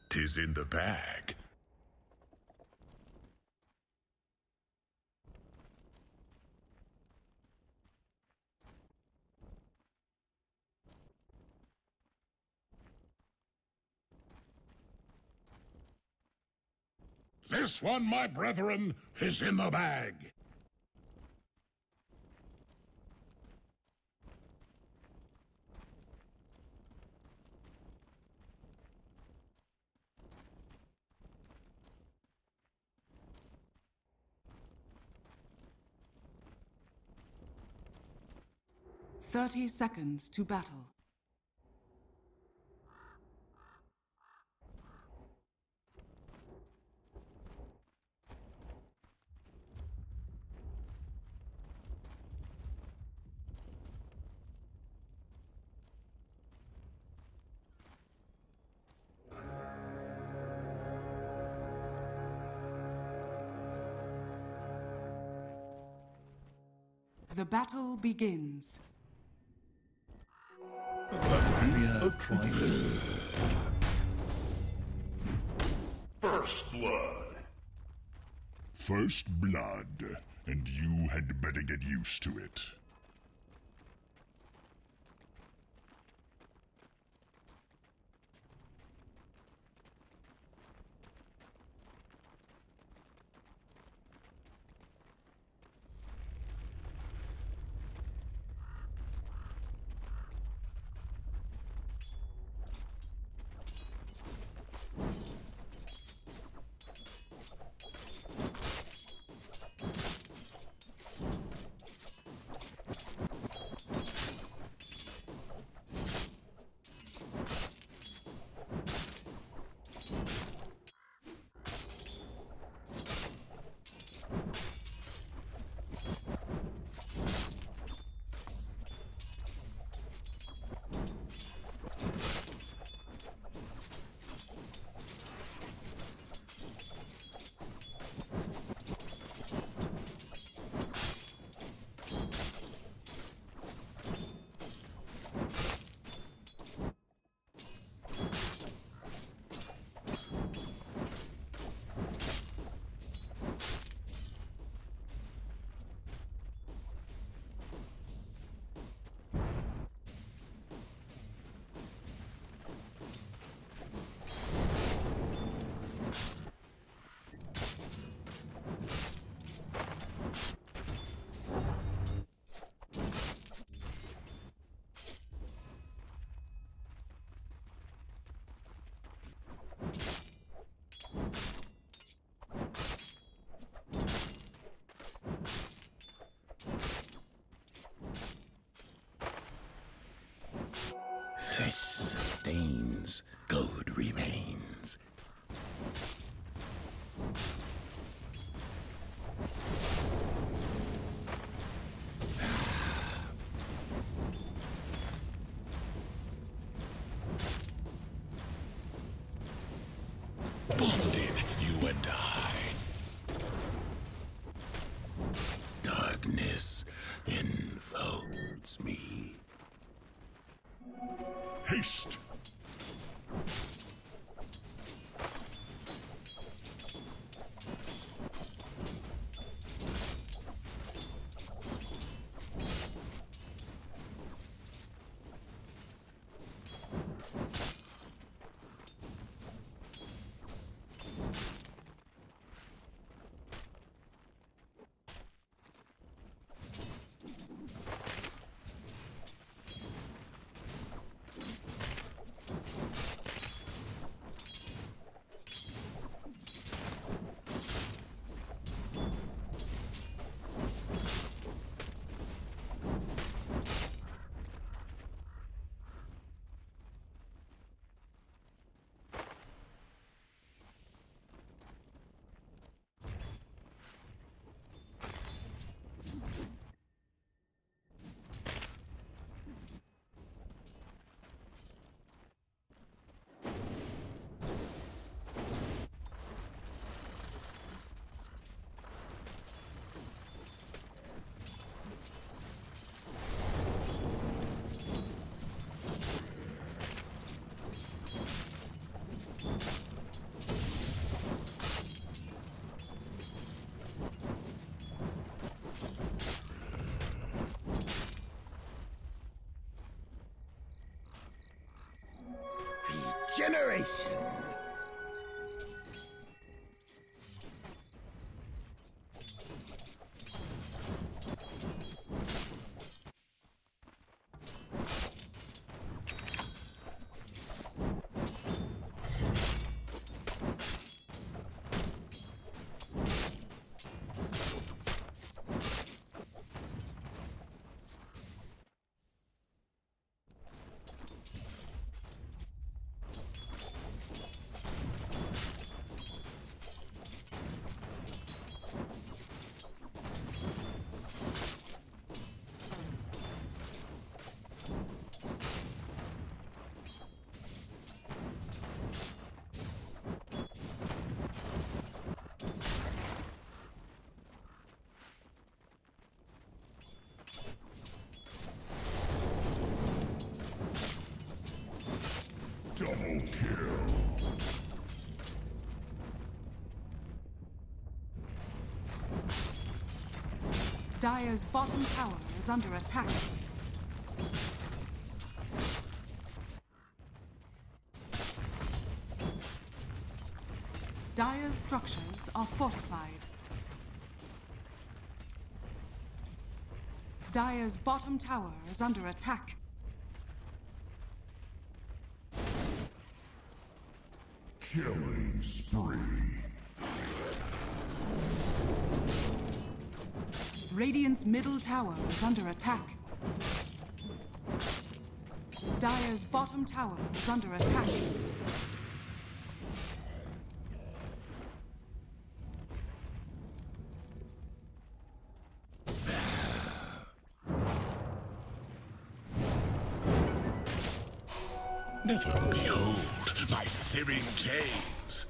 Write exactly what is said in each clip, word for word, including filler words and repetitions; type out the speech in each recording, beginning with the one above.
'Tis in the bag. This one, my brethren, is in the bag. Thirty seconds to battle. The battle begins. First blood. First blood, and you had better get used to it. This sustains, gold remains. Bonded, you and I. Darkness enfolds me. Haste! generation. Double kill. Dire's bottom tower is under attack. Dire's structures are fortified. Dire's bottom tower is under attack. Killing spree. Radiant's middle tower is under attack. Dire's bottom tower is under attack. Never behold my searing chains.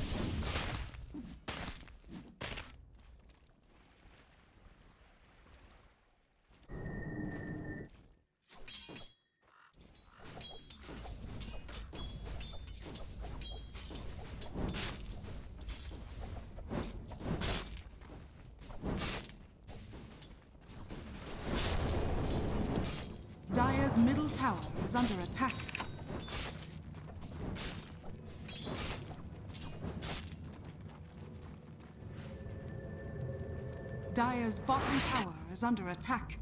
Dire's middle tower is under attack. Dire's bottom tower is under attack.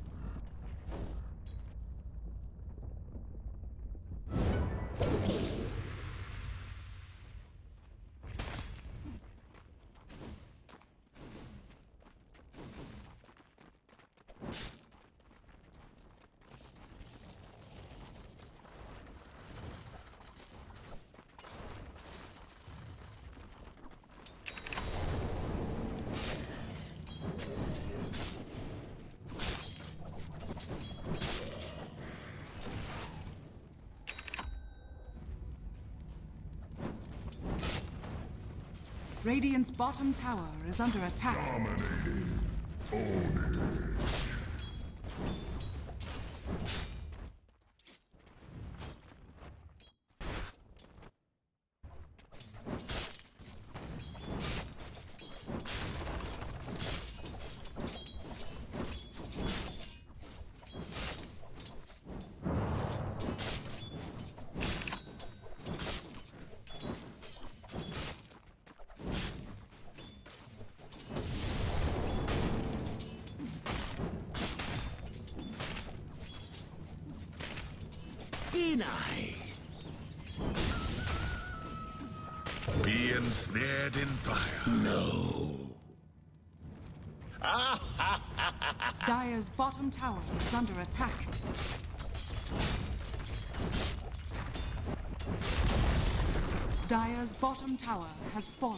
Radiant's bottom tower is under attack. Dominating. Own it. Deny. Be ensnared in fire. No. Dire's bottom tower is under attack. Dire's bottom tower has fallen.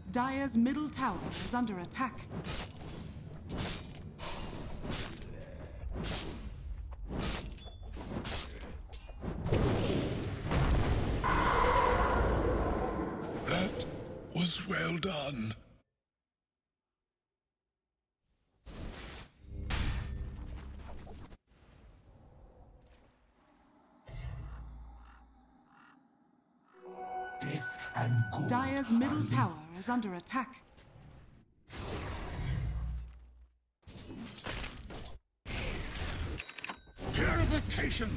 Dire's middle tower is under attack. That was well done. Death and good. Dire's middle tower is under attack. Purification!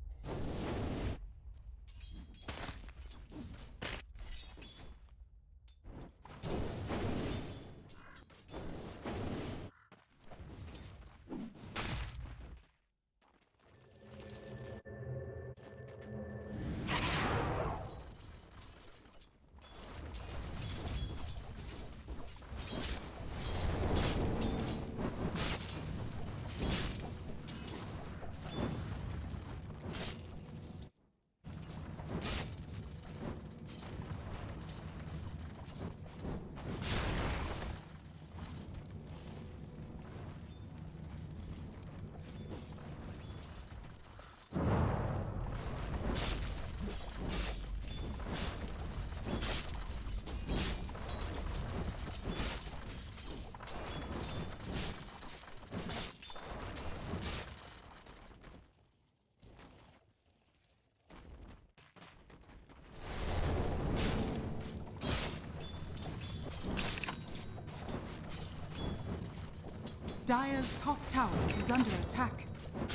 Dire's top tower is under attack.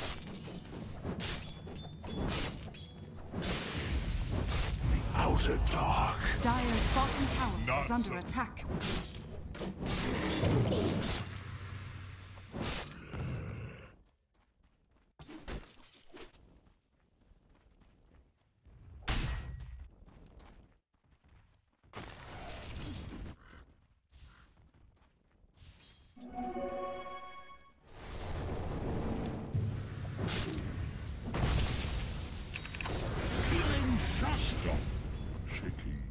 The outer dark. Dire's bottom tower Not is under so. attack. Killing shot. Stop. Shaking.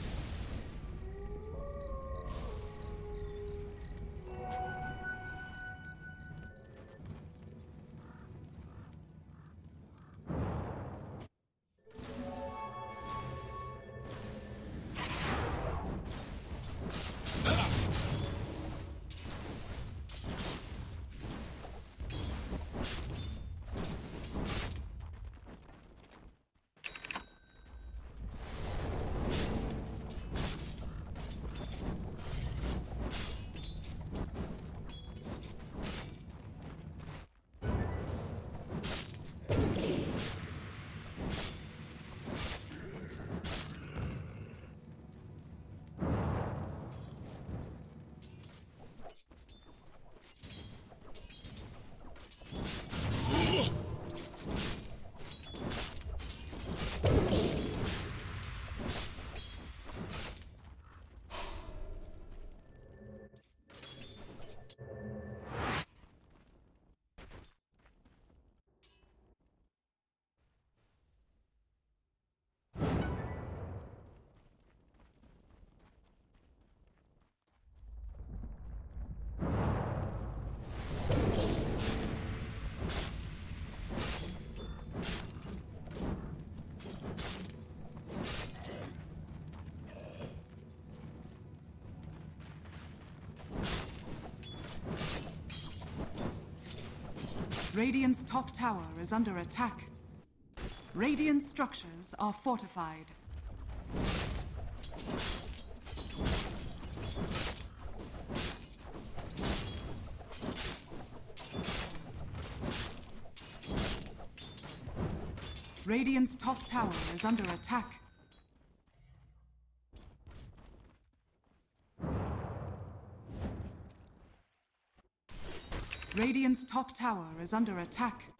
Radiant's top tower is under attack. Radiant structures are fortified. Radiant's top tower is under attack. Radiant's top tower is under attack.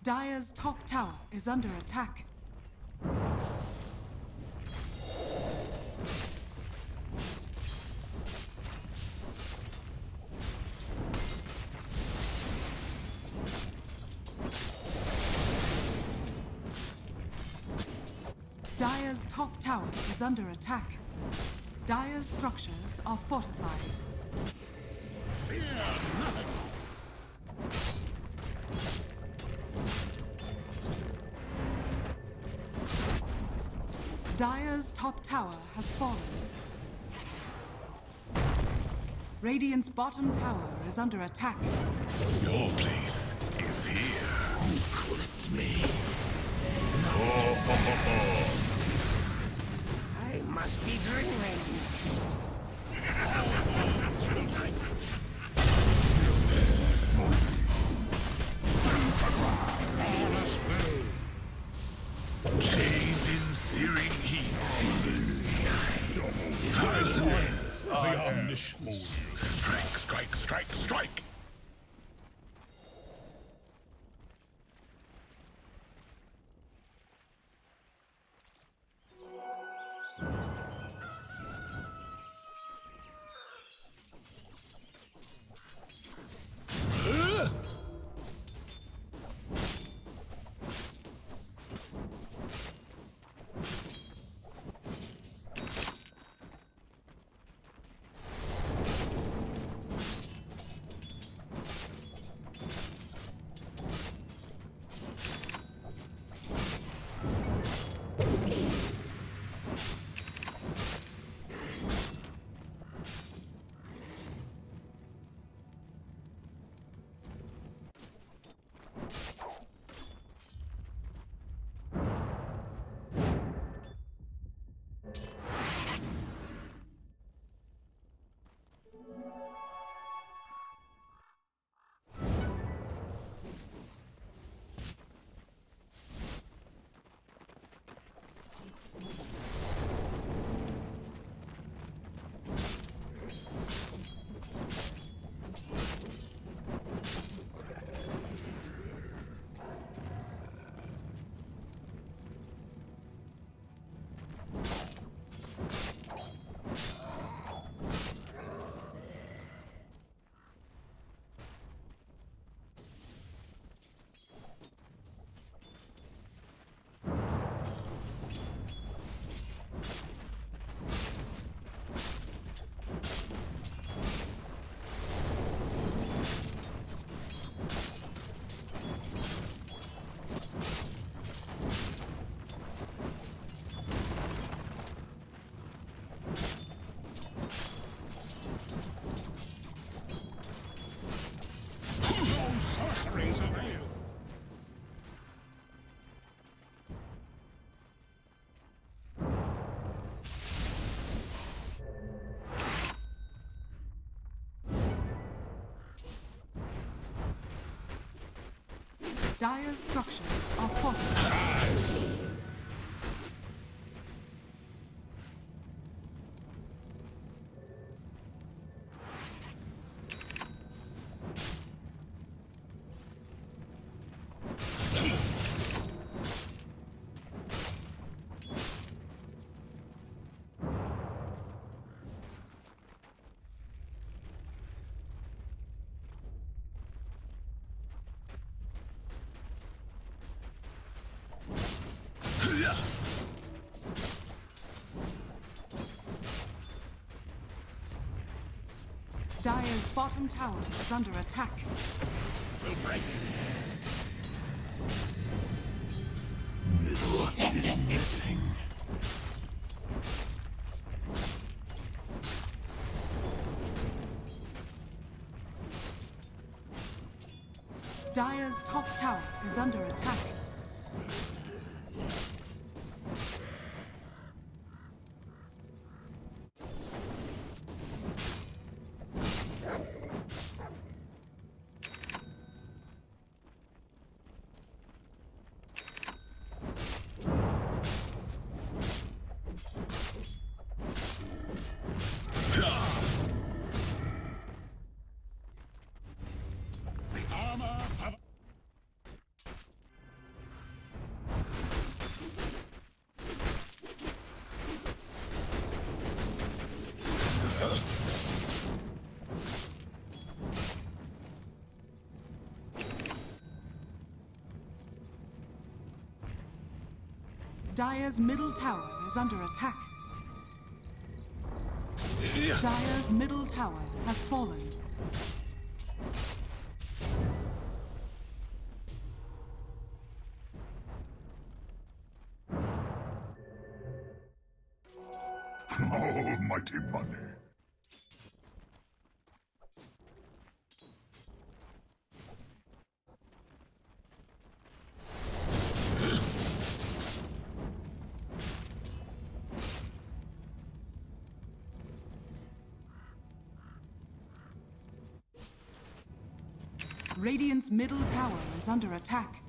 Dire's top tower is under attack. Dire's top tower is under attack. Dire's structures are fortified. Fear nothing. Dire's top tower has fallen. Radiant's bottom tower is under attack. Your place is here. Who clipped me? Oh, ho, ho, ho. I must be dreaming. Chained in searing heat. The omniscient. Strike, strike, strike, strike! Sorceries avail. Dire's structures are fortified. Dire's bottom tower is under attack. We'll break. Middle is missing. Dire's top tower is under attack. Dire's middle tower is under attack. Dire's middle tower has fallen. Almighty money. Radiant's middle tower is under attack.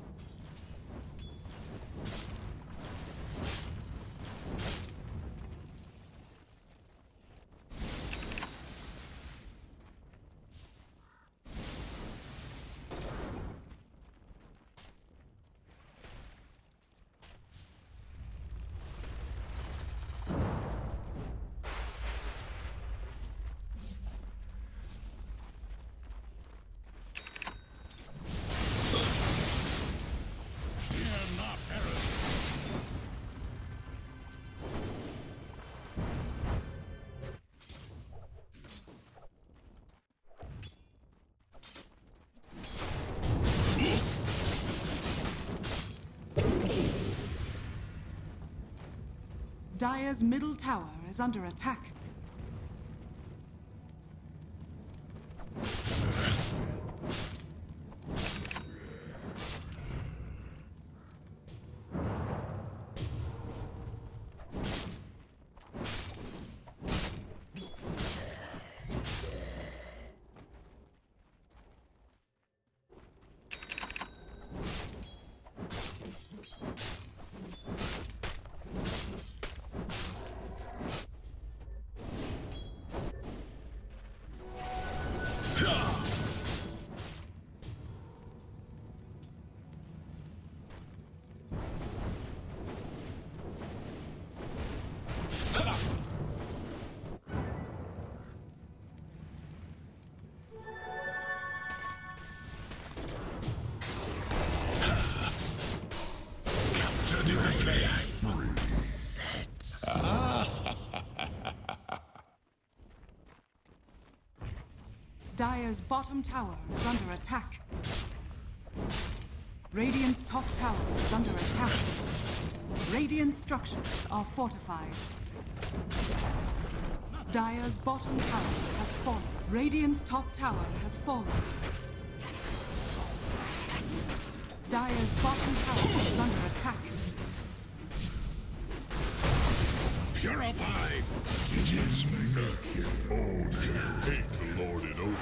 Dire's middle tower is under attack. Dire's bottom tower is under attack. Radiant's top tower is under attack. Radiant structures are fortified. Dire's bottom tower has fallen. Radiant's top tower has fallen. Dire's bottom tower is under attack. Purify! It's make your own. Hate to lord it over.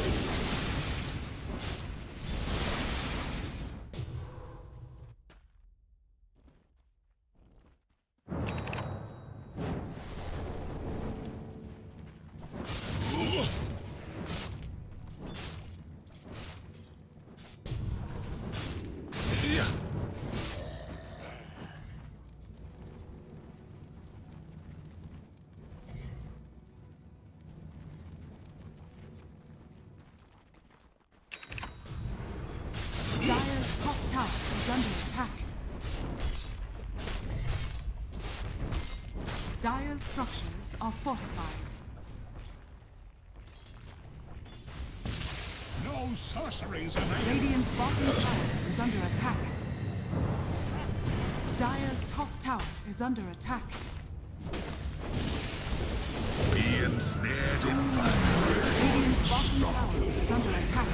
Dire's top tower is under attack. Dire's structures are fortified. No sorceries available! Radiant's bottom tower is under attack. Dire's top tower is under attack. Be ensnared in fire! Radiant's bottom tower is under attack.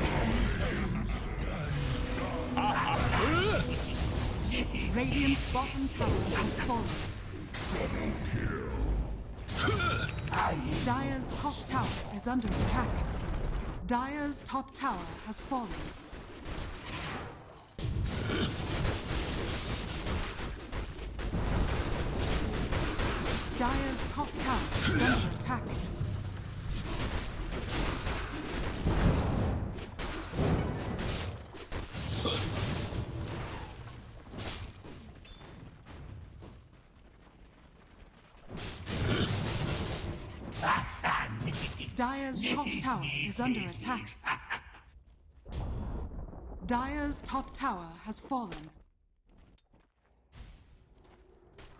Radiant's bottom tower has fallen. Dire's top tower is under attack. Dire's top tower has fallen. Dire's top tower is under attack. Dire's top tower is under attack. Dire's top tower has fallen.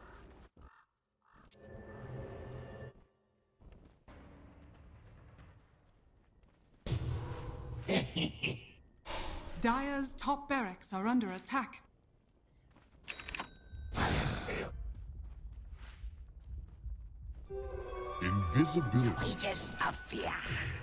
Dire's top barracks are under attack. Invisibility. Wages of fear.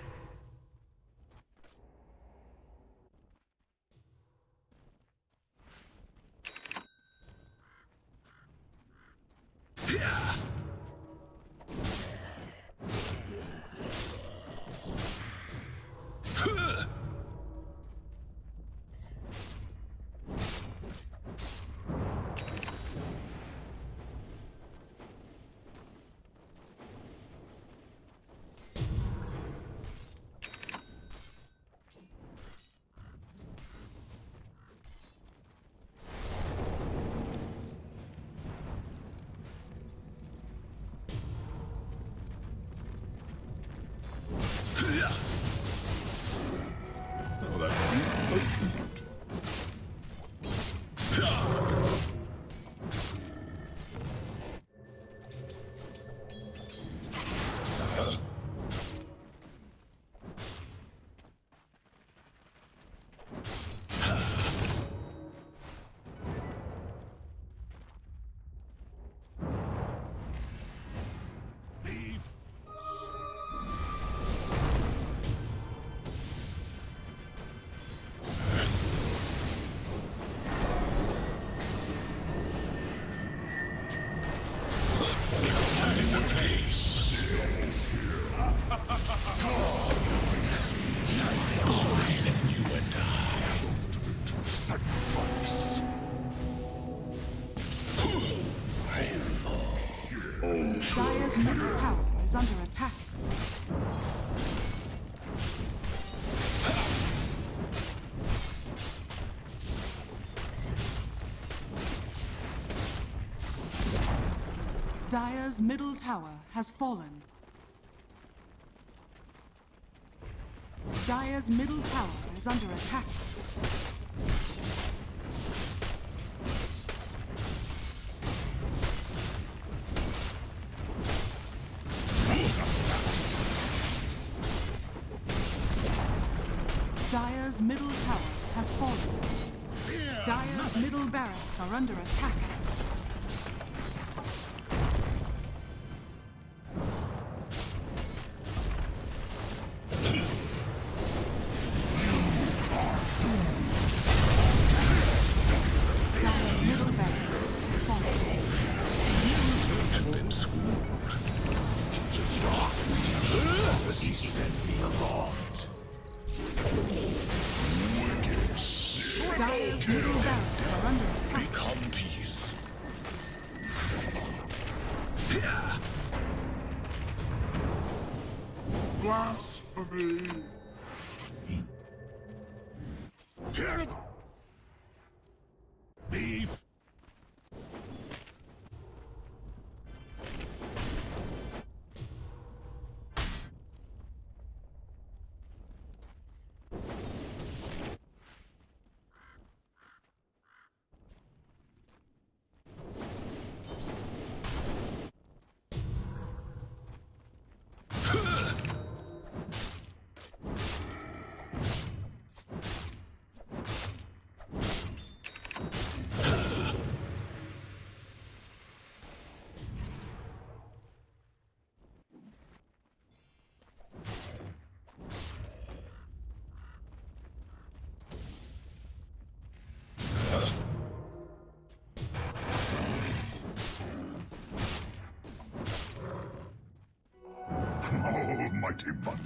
Oh, that's a treat. Sacrifice. Dire's middle tower is under attack. Dire's middle tower has fallen. Dire's middle tower is under attack. Dire's middle tower has fallen. Dire's middle barracks are under attack. Dire's middle barracks has fallen. Have been swooned. The dark prophecy sent me aloft. Dire's middle barracks are under attack. Become peace. Blasphemy. Beef. Almighty money.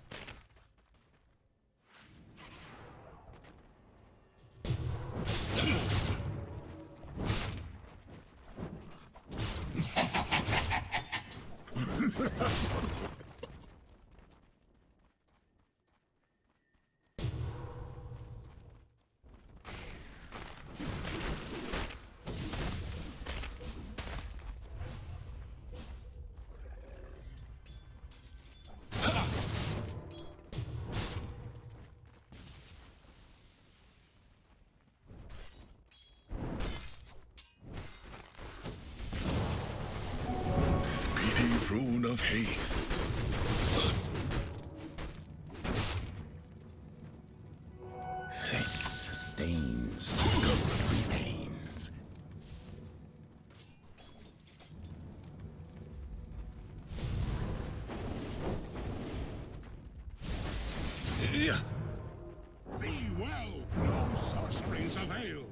Rune of haste. This avail.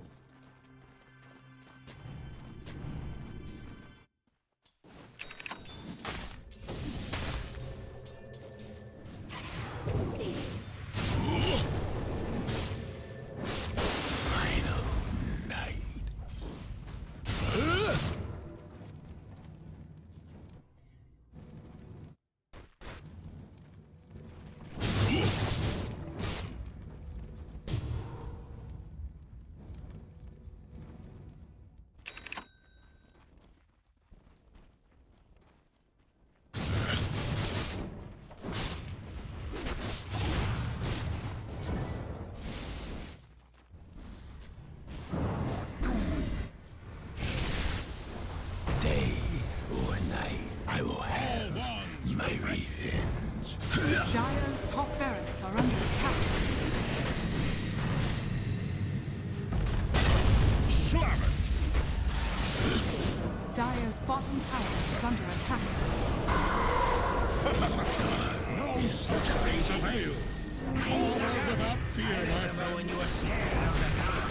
Final night. Day or night, I will have my revenge. Dire's top barracks are under attack. Slam it! Dire's bottom tower is under attack. No victories avail. All without fear, my Remember friend. when you were scared of the dark?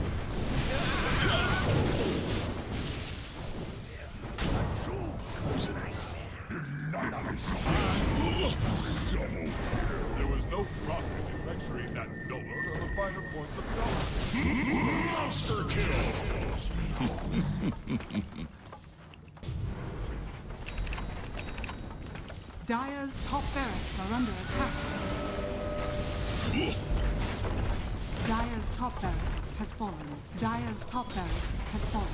A true ghost nightmare. There was no profit in lecturing that dullard on the finer points of justice. Monster kill! Dire's top barracks are under attack. Dire's top barracks has fallen. Dire's top barracks has fallen.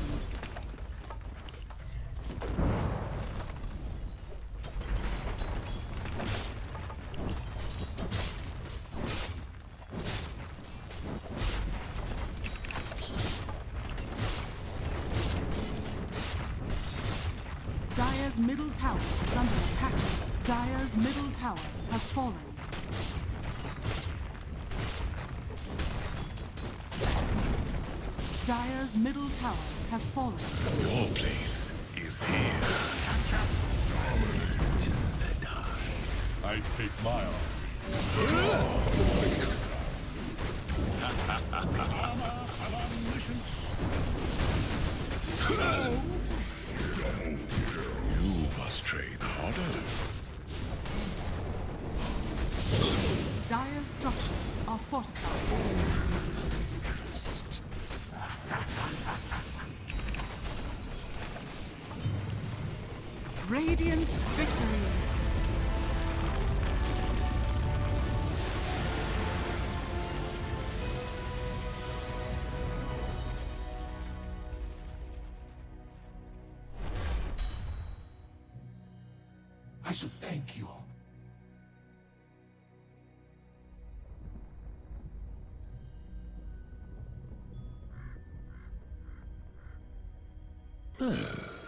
Dire's middle tower is under attack. Dire's middle tower has fallen. Dire's middle tower has fallen. Your place is here. In the dark. I take my arm. Armor of omniscience. You must train harder. Dire's structures are fortified. Radiant victory. I should thank you. Ah.